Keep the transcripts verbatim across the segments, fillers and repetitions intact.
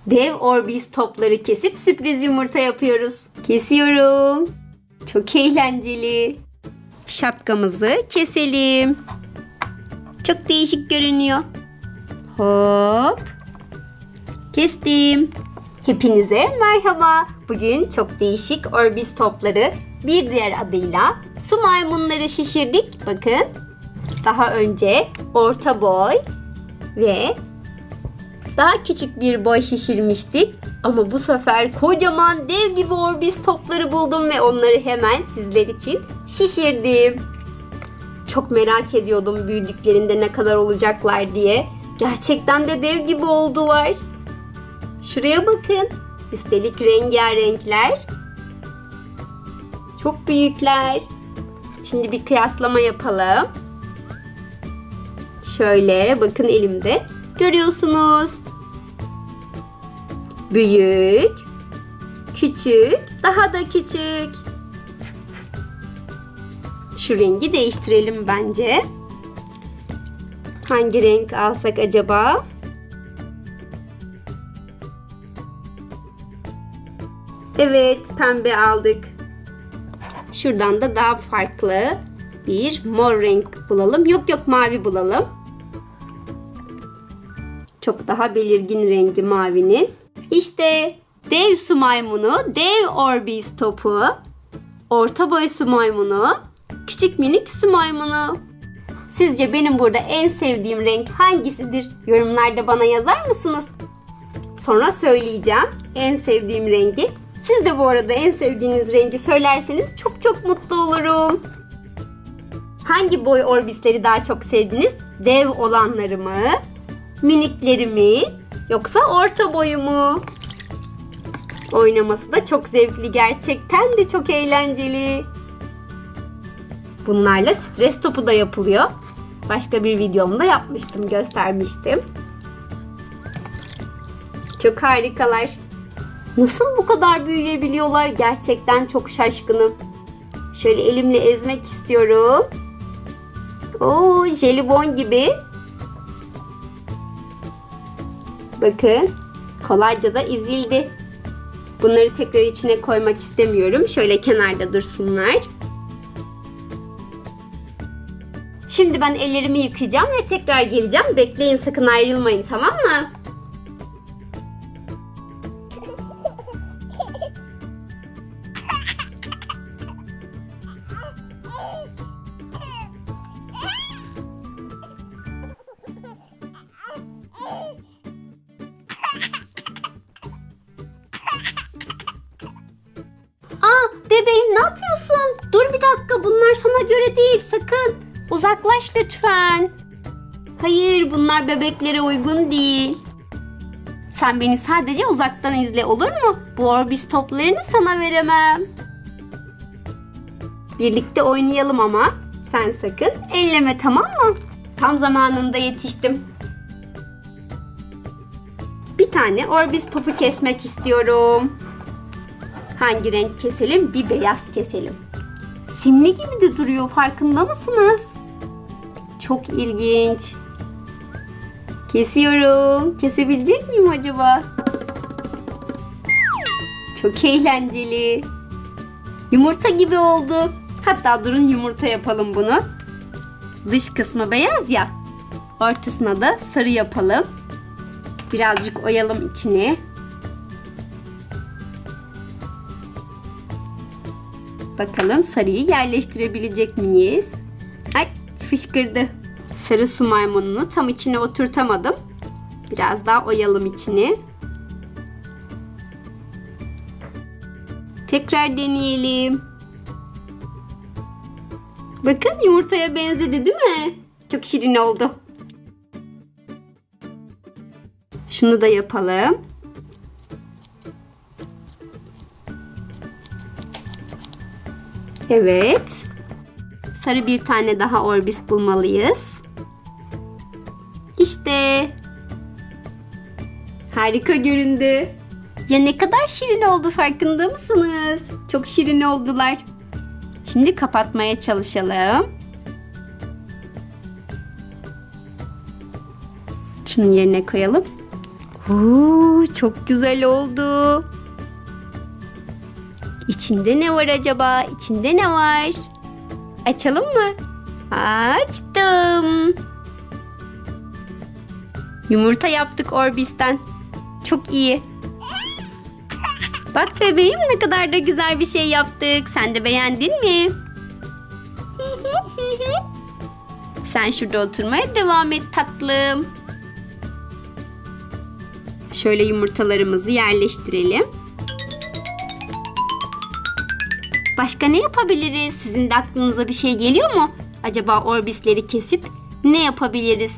dev Orbis topları kesip sürpriz yumurta yapıyoruz. Kesiyorum. Çok eğlenceli. Şapkamızı keselim. Çok değişik görünüyor. Hop. Kestim. Hepinize merhaba. Bugün çok değişik Orbis topları, bir diğer adıyla su maymunları şişirdik. Bakın. Daha önce orta boy ve daha küçük bir boy şişirmiştik. Ama bu sefer kocaman dev gibi Orbis topları buldum ve onları hemen sizler için şişirdim. Çok merak ediyordum büyüdüklerinde ne kadar olacaklar diye. Gerçekten de dev gibi oldular. Şuraya bakın. Üstelik rengarenkler. Çok büyükler. Şimdi bir kıyaslama yapalım. Şöyle bakın elimde. Görüyorsunuz. Büyük, küçük, daha da küçük. Şu rengi değiştirelim bence. Hangi renk alsak acaba? Evet, pembe aldık. Şuradan da daha farklı bir mor renk bulalım. Yok yok, mavi bulalım. Çok daha belirgin rengi mavinin. İşte dev su maymunu, dev Orbis topu, orta boy su maymunu, küçük minik su maymunu. Sizce benim burada en sevdiğim renk hangisidir? Yorumlarda bana yazar mısınız? Sonra söyleyeceğim en sevdiğim rengi. Siz de bu arada en sevdiğiniz rengi söylerseniz çok çok mutlu olurum. Hangi boy Orbisleri daha çok sevdiniz? Dev olanları mı? Minikleri mi? Yoksa orta boyu mu? Oynaması da çok zevkli. Gerçekten de çok eğlenceli. Bunlarla stres topu da yapılıyor. Başka bir videomda yapmıştım, göstermiştim. Çok harikalar. Nasıl bu kadar büyüyebiliyorlar? Gerçekten çok şaşkınım. Şöyle elimle ezmek istiyorum. Oo, jelibon gibi. Bakın, kolayca da ezildi. Bunları tekrar içine koymak istemiyorum. Şöyle kenarda dursunlar. Şimdi ben ellerimi yıkayacağım ve tekrar geleceğim. Bekleyin, sakın ayrılmayın, tamam mı? Aa, bebeğim ne yapıyorsun? Dur bir dakika, bunlar sana göre değil, sakın. Uzaklaş lütfen. Hayır, bunlar bebeklere uygun değil. Sen beni sadece uzaktan izle, olur mu? Bu Orbis toplarını sana veremem. Birlikte oynayalım ama sen sakın elleme, tamam mı? Tam zamanında yetiştim. Bir tane Orbis topu kesmek istiyorum. Hangi renk keselim? Bir beyaz keselim. Simli gibi de duruyor, farkında mısınız? Çok ilginç. Kesiyorum. Kesebilecek miyim acaba? Çok eğlenceli. Yumurta gibi oldu. Hatta durun, yumurta yapalım bunu. Dış kısmı beyaz ya. Ortasına da sarı yapalım. Birazcık oyalım içini. Bakalım sarıyı yerleştirebilecek miyiz? Ay, fışkırdı. Sarı su maymununu tam içine oturtamadım. Biraz daha oyalım içini. Tekrar deneyelim. Bakın, yumurtaya benzedi değil mi? Çok şirin oldu. Şunu da yapalım. Evet. Sarı bir tane daha Orbis bulmalıyız. İşte. Harika göründü. Ya ne kadar şirin oldu, farkında mısınız? Çok şirin oldular. Şimdi kapatmaya çalışalım. Şunu yerine koyalım. Oo, çok güzel oldu. İçinde ne var acaba? İçinde ne var? Açalım mı? Açtım. Yumurta yaptık Orbis'ten. Çok iyi. Bak bebeğim, ne kadar da güzel bir şey yaptık. Sen de beğendin mi? Sen şurada oturmaya devam et tatlım. Şöyle yumurtalarımızı yerleştirelim. Başka ne yapabiliriz? Sizin de aklınıza bir şey geliyor mu? Acaba Orbis'leri kesip ne yapabiliriz?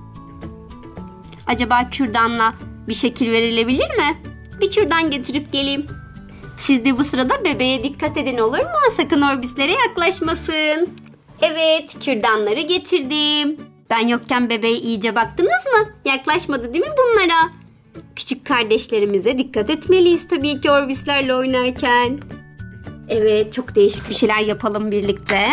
Acaba kürdanla bir şekil verilebilir mi? Bir kürdan getirip geleyim. Siz de bu sırada bebeğe dikkat edin, olur mu? Sakın Orbis'lere yaklaşmasın. Evet, kürdanları getirdim. Ben yokken bebeğe iyice baktınız mı? Yaklaşmadı değil mi bunlara? Küçük kardeşlerimize dikkat etmeliyiz tabii ki Orbis'lerle oynarken. Evet, çok değişik bir şeyler yapalım birlikte.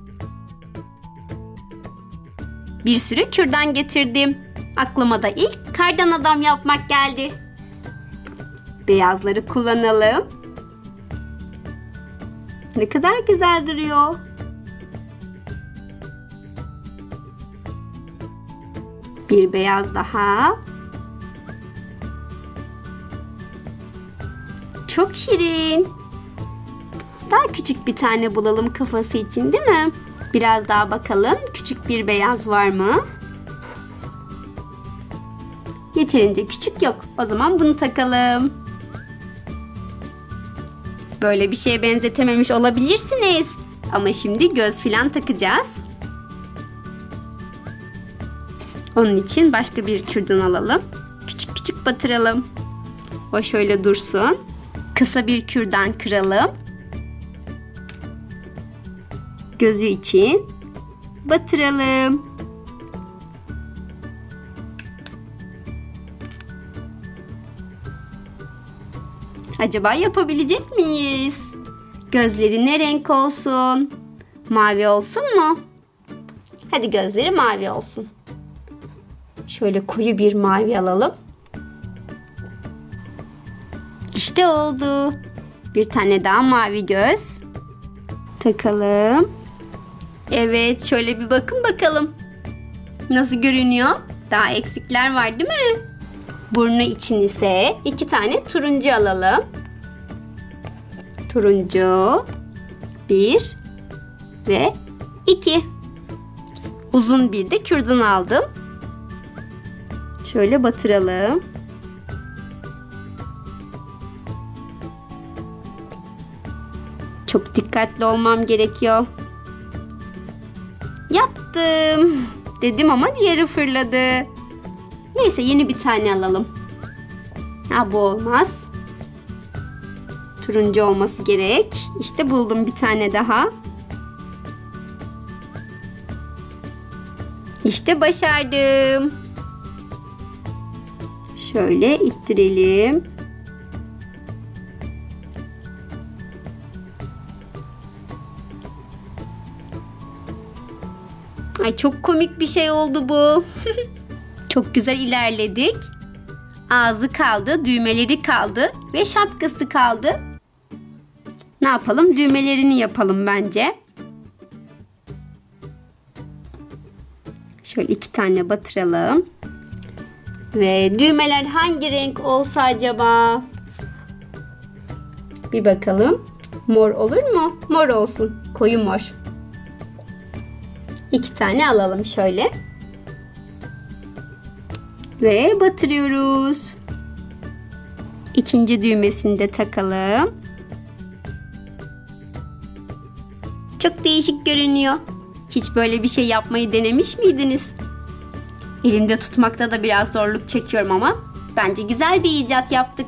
Bir sürü kürdan getirdim. Aklıma da ilk kardan adam yapmak geldi. Beyazları kullanalım. Ne kadar güzel duruyor. Bir beyaz daha. Çok şirin. Daha küçük bir tane bulalım kafası için, değil mi? Biraz daha bakalım. Küçük bir beyaz var mı? Yeterince küçük yok. O zaman bunu takalım. Böyle bir şeye benzetememiş olabilirsiniz. Ama şimdi göz filan takacağız. Onun için başka bir kürdan alalım. Küçük küçük batıralım. O şöyle dursun. Kısa bir kürdan kıralım. Gözü için batıralım. Acaba yapabilecek miyiz? Gözleri ne renk olsun? Mavi olsun mu? Hadi gözleri mavi olsun. Şöyle koyu bir mavi alalım. İşte oldu. Bir tane daha mavi göz takalım. Evet, şöyle bir bakın bakalım. Nasıl görünüyor? Daha eksikler var değil mi? Burnu için ise iki tane turuncu alalım. Turuncu. Bir ve iki. Uzun bir de kürdan aldım. Şöyle batıralım. Çok dikkatli olmam gerekiyor. Yaptım. Dedim ama diğeri fırladı. Neyse, yeni bir tane alalım. Ha, bu olmaz. Turuncu olması gerek. İşte buldum bir tane daha. İşte başardım. Şöyle ittirelim. Ay, çok komik bir şey oldu bu. Çok güzel ilerledik. Ağzı kaldı, düğmeleri kaldı ve şapkası kaldı. Ne yapalım? Düğmelerini yapalım bence. Şöyle iki tane batıralım. Ve düğmeler hangi renk olsa acaba? Bir bakalım. Mor olur mu? Mor olsun. Koyu mor. İki tane alalım şöyle. Ve batırıyoruz. İkinci düğmesini de takalım. Çok değişik görünüyor. Hiç böyle bir şey yapmayı denemiş miydiniz? Elimde tutmakta da biraz zorluk çekiyorum ama bence güzel bir icat yaptık.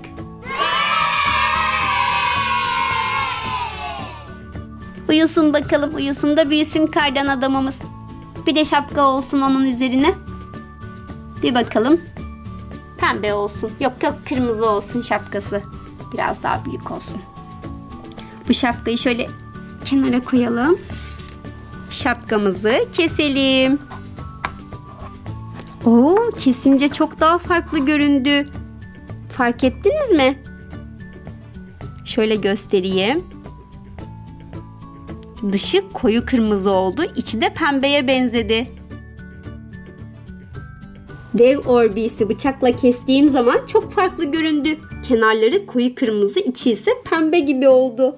Uyusun bakalım, uyusun da büyüsün kardan adamımız. Bir de şapka olsun onun üzerine. Bir bakalım. Pembe olsun. Yok yok, kırmızı olsun şapkası. Biraz daha büyük olsun. Bu şapkayı şöyle kenara koyalım. Şapkamızı keselim. Oo, kesince çok daha farklı göründü. Fark ettiniz mi? Şöyle göstereyim. Dışı koyu kırmızı oldu. İçi de pembeye benzedi. Dev Orbis'i bıçakla kestiğim zaman çok farklı göründü. Kenarları koyu kırmızı, içi ise pembe gibi oldu.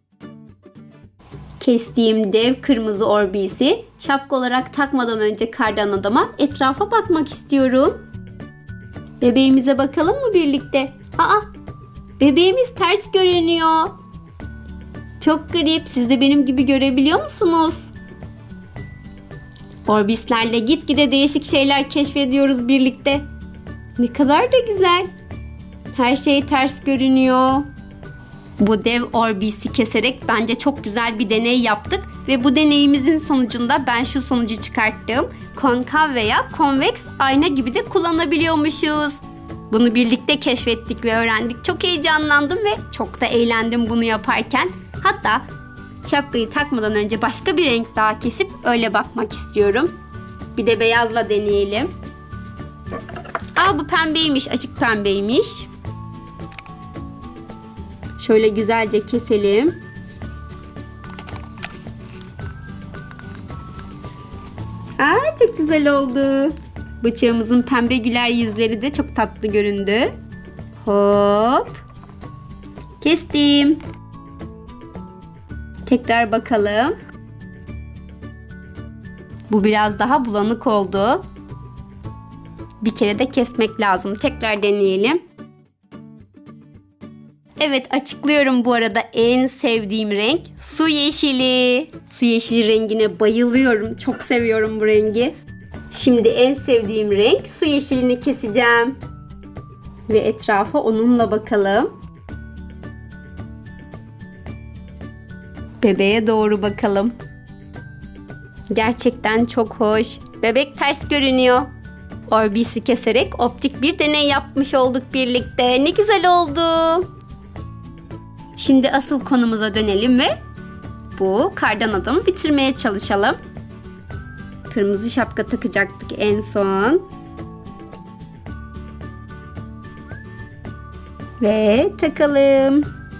Kestiğim dev kırmızı Orbis'i şapka olarak takmadan önce kardan adama etrafa bakmak istiyorum. Bebeğimize bakalım mı birlikte? Aa, bebeğimiz ters görünüyor. Çok garip. Siz de benim gibi görebiliyor musunuz? Orbislerle gitgide değişik şeyler keşfediyoruz birlikte. Ne kadar da güzel. Her şey ters görünüyor. Bu dev Orbis'i keserek bence çok güzel bir deney yaptık ve bu deneyimizin sonucunda ben şu sonucu çıkarttım. Konkav veya konveks ayna gibi de kullanabiliyormuşuz. Bunu birlikte keşfettik ve öğrendik. Çok heyecanlandım ve çok da eğlendim bunu yaparken. Hatta şapkayı takmadan önce başka bir renk daha kesip öyle bakmak istiyorum. Bir de beyazla deneyelim. Aa, bu pembeymiş, açık pembeymiş. Şöyle güzelce keselim. Aa, çok güzel oldu. Bıçağımızın pembe güler yüzleri de çok tatlı göründü. Hop. Kestim. Tekrar bakalım. Bu biraz daha bulanık oldu. Bir kere de kesmek lazım. Tekrar deneyelim. Evet, açıklıyorum bu arada en sevdiğim renk su yeşili. Su yeşili rengine bayılıyorum. Çok seviyorum bu rengi. Şimdi en sevdiğim renk su yeşilini keseceğim. Ve etrafa onunla bakalım. Bebeğe doğru bakalım. Gerçekten çok hoş. Bebek ters görünüyor. Orbis'i keserek optik bir deney yapmış olduk birlikte. Ne güzel oldu. Şimdi asıl konumuza dönelim ve bu kardan adamı bitirmeye çalışalım. Kırmızı şapka takacaktık en son. Ve takalım.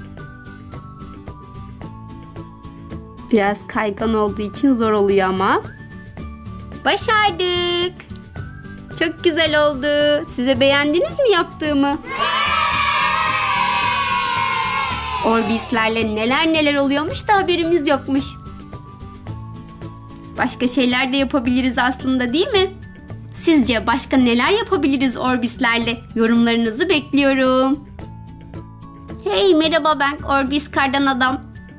Biraz kaygan olduğu için zor oluyor ama. Başardık. Çok güzel oldu. Size beğendiniz mi yaptığımı? Orbislerle neler neler oluyormuş da haberimiz yokmuş. Başka şeyler de yapabiliriz aslında, değil mi? Sizce başka neler yapabiliriz Orbislerle? Yorumlarınızı bekliyorum. Hey, merhaba, ben Orbis kardan adam.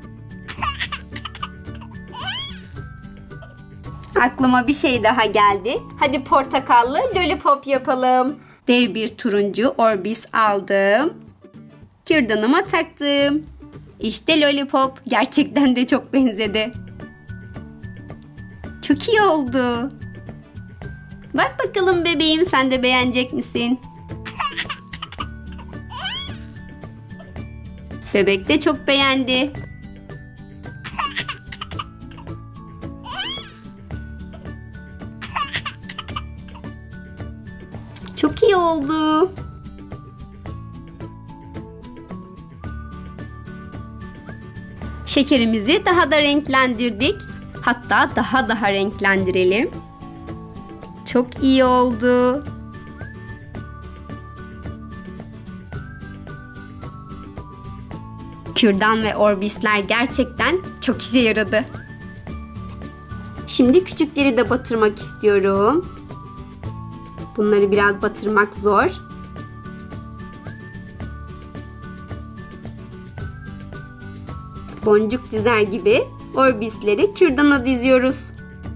Aklıma bir şey daha geldi. Hadi portakallı lollipop yapalım. Dev bir turuncu Orbis aldım. Kürdanıma taktım. İşte lollipop. Gerçekten de çok benzedi. Çok iyi oldu. Bak bakalım bebeğim, sen de beğenecek misin? Bebek de çok beğendi. Çok iyi oldu. Şekerimizi daha da renklendirdik. Hatta daha daha renklendirelim. Çok iyi oldu. Kürdan ve orbisler gerçekten çok işe yaradı. Şimdi küçükleri de batırmak istiyorum. Bunları biraz batırmak zor. Boncuk dizer gibi orbisleri kürdana diziyoruz.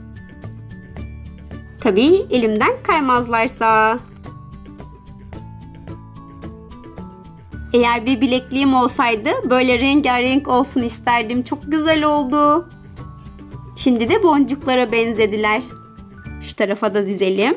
Tabii elimden kaymazlarsa. Eğer bir bilekliğim olsaydı böyle rengarenk olsun isterdim. Çok güzel oldu. Şimdi de boncuklara benzediler. Şu tarafa da dizelim.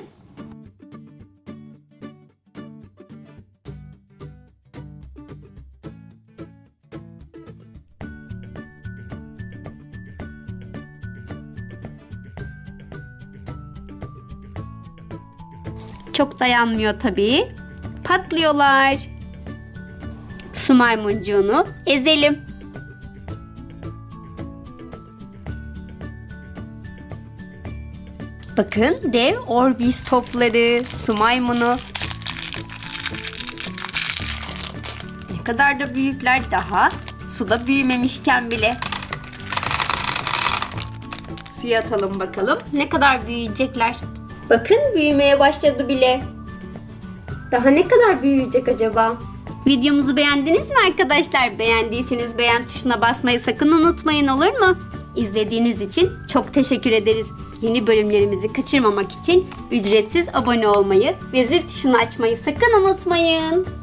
Çok dayanmıyor tabii. Patlıyorlar. su maymuncuğunu ezelim. Bakın dev Orbis topları, su maymunu. Ne kadar da büyükler, daha suda büyümemişken bile. Suya atalım bakalım ne kadar büyüyecekler. Bakın büyümeye başladı bile. Daha ne kadar büyüyecek acaba? Videomuzu beğendiniz mi arkadaşlar? Beğendiyseniz beğen tuşuna basmayı sakın unutmayın, olur mu? İzlediğiniz için çok teşekkür ederiz. Yeni bölümlerimizi kaçırmamak için ücretsiz abone olmayı ve zil tuşunu açmayı sakın unutmayın.